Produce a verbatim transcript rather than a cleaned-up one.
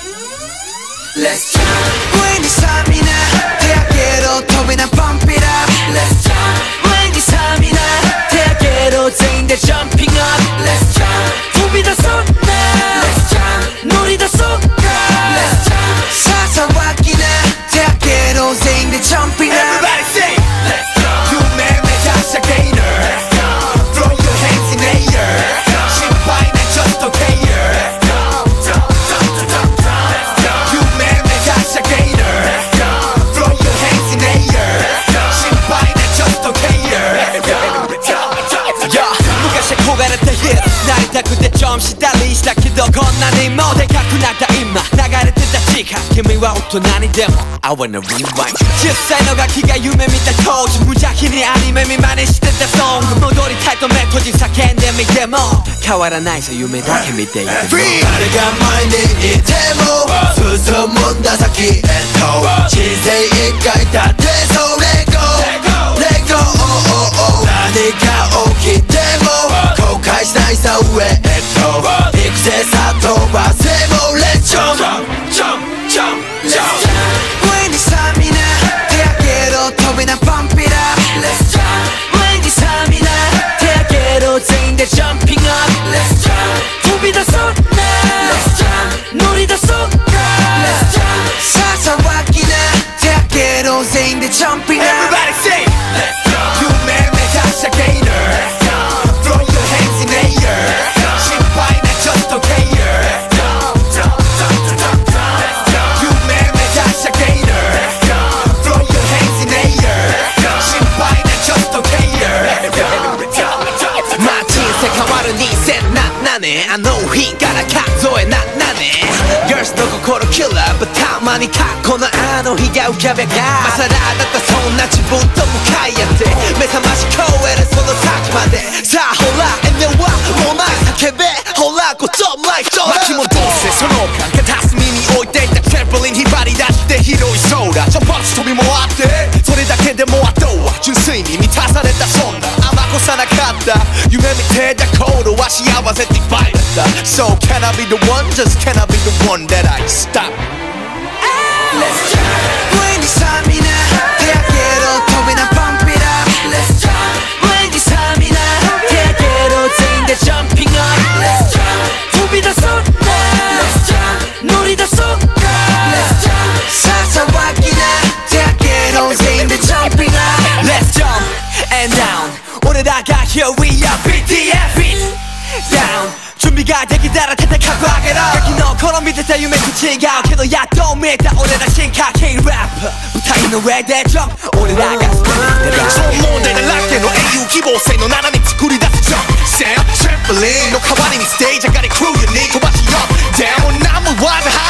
Let's jump 上にさみんな手上げろ飛びな Pump it up Let's jump 上にさみんな手上げろ全員で Jumping up Let's jump 飛び出そうな Let's jump 乗り出そうか Let's jump さあ騒ぎな手上げろ全員で Jumping up Everybody say Let's jump 夢目指した Gainer Let's jump Throw your hands in air心配な Just okay憧れた日なりたくてジャンプしたりしたけどこんなにもでかくなった今流れてた時間君は大人にでも I wanna rewind じゅっさいのガキが夢見た当時無邪気にアニメ見真似してたソング戻りたいと目閉じ叫んでみても変わらないさ夢だけ見ていても誰が前にいても進むんだ先へと人生一回だってそれ Go Let go何が起きても後悔しないさ上へと行くぜさ飛ばせも Let's jump Jump Jump Jump 上にさみんな手上げろ飛びな Pump it up Let's jump 上にさみんな手上げろ全員で Jumping up Let's jump 飛び出そうな Let's jump 乗り出そうか Let's jump さあ騒ぎな手上げろ全員で Jumping up Everybody say Let's jump 夢目指した Gainerあの日から数えななね Girls の心キラー But たまに過去のあの日が浮かべがまさらだったそんな自分と向かい合って目覚まし超えるその先までさあほら遠慮はもうない叫べほらことライフ巻き戻せその感片隅に置いていたテンプリン引っ張り出して広い空ジャンパチ飛び回ってそれだけでもあとは純粋に満たされたそんな甘こさなかった夢見てた頃は幸せっていっぱいだった So can I be the one? Just can I be the one that I stop? Let's jump 上にさみんな手上げろ飛びな Pump it up Let's jump 上にさみんな手上げろ全員で Jumping up Let's jump 飛び出そうな Let's jump 乗り出そうか Let's jump さあ騒ぎな手上げろ全員で Jumping up Let's jump and down 俺らが Here we areビーティーエス Down 準備ができたら手で格上げろガキの頃見てた夢と違うけどやっと見えた俺ら進化系ラップ舞台の上でジャンプ俺らがスクリーンでそう問題だらけの英雄希望性の斜め作り出すジャンプセントランポリンの代わりにステージ上がりクルーユニー飛ばしよ Down 何も技